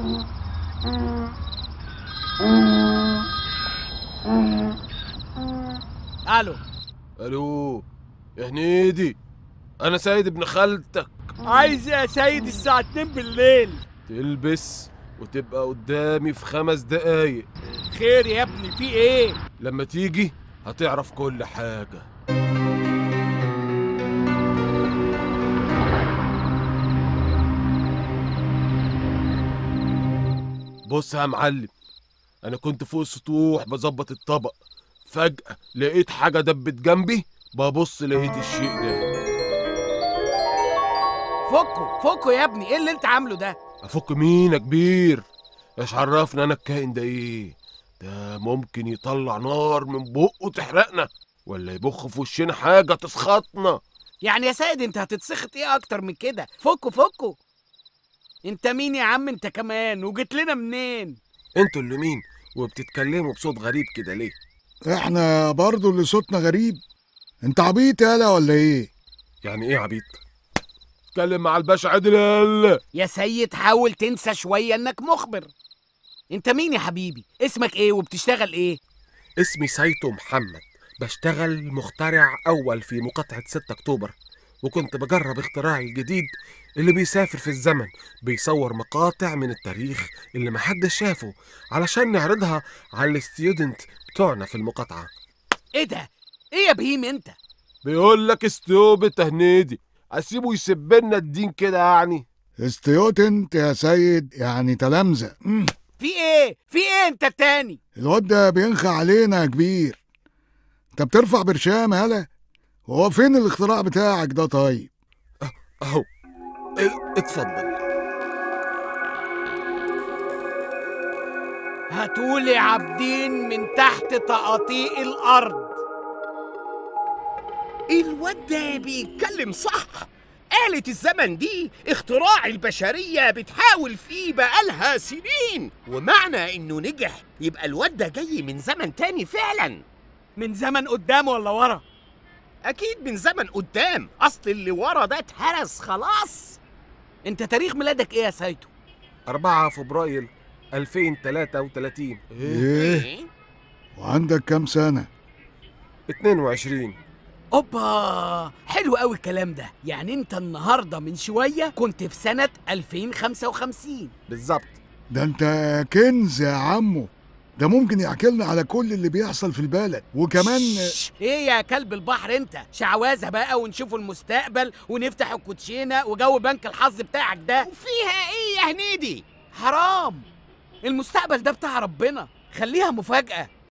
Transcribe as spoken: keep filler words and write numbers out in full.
الو. الو يا هنيدي، انا سيد ابن خالتك. عايز يا سيد الساعة اتنين بالليل؟ تلبس وتبقى قدامي في خمس دقايق. خير يا ابني، في ايه؟ لما تيجي هتعرف كل حاجة. بص يا معلم، انا كنت فوق السطوح بظبط الطبق، فجأة لقيت حاجة دبت جنبي، ببص لقيت الشيء ده. فكوا فكوا يا ابني، ايه اللي انت عامله ده؟ افك مين يا كبير؟ ايش عرفنا انا الكائن ده ايه؟ ده ممكن يطلع نار من بقه تحرقنا، ولا يبخ في وشنا حاجة تسخطنا. يعني يا سيد انت هتتسخط ايه اكتر من كده؟ فكوا فكوا. انت مين يا عم انت كمان؟ وجيت لنا منين؟ انتوا اللي مين؟ وبتتكلموا بصوت غريب كده ليه؟ احنا برضو اللي صوتنا غريب. انت عبيط يالا ولا ايه؟ يعني ايه عبيط؟ اتكلم مع الباشا عادل يلا. يا سيد حاول تنسى شوية انك مخبر. انت مين يا حبيبي؟ اسمك ايه وبتشتغل ايه؟ اسمي سايتو محمد، بشتغل مخترع أول في مقاطعة ستة أكتوبر، وكنت بجرب اختراعي الجديد اللي بيسافر في الزمن، بيصور مقاطع من التاريخ اللي محدش شافه علشان نعرضها على الستيودنت بتوعنا في المقاطعة. ايه ده؟ ايه يا بهيم انت؟ بيقول لك استيوبت يا هنيدي، اسيبه يسبلنا الدين كده يعني؟ استيوتنت يا سيد يعني تلامذة. مم. في ايه؟ في ايه انت التاني؟ الواد ده بينخى علينا يا كبير. انت بترفع برشام يالا. هو فين الاختراع بتاعك ده طيب؟ اهو اه، اتفضل. هاتولي عابدين من تحت تقاطيع الارض. الواد ده بيتكلم صح. آلة الزمن دي اختراع البشرية بتحاول فيه بقالها سنين، ومعنى انه نجح يبقى الواد ده جاي من زمن تاني فعلا. من زمن قدام ولا ورا؟ اكيد من زمن قدام، اصل اللي ورا ده اتهرس خلاص. انت تاريخ ميلادك ايه يا سايتو؟ أربعة فبراير ألفين وتلاتة وتلاتين. ايه؟ وعندك كام سنة؟ اتنين وعشرين. اوبا، حلو قوي الكلام ده. يعني انت النهارده من شويه كنت في سنه ألفين وخمسة وخمسين بالظبط. ده انت كنز يا عمو. ده ممكن يحكي لنا على كل اللي بيحصل في البلد وكمان. ايه يا كلب البحر انت؟ شعوذه بقى ونشوف المستقبل ونفتح الكوتشينه وجو بنك الحظ بتاعك ده. وفيها ايه يا هنيدي؟ حرام، المستقبل ده بتاع ربنا، خليها مفاجأة.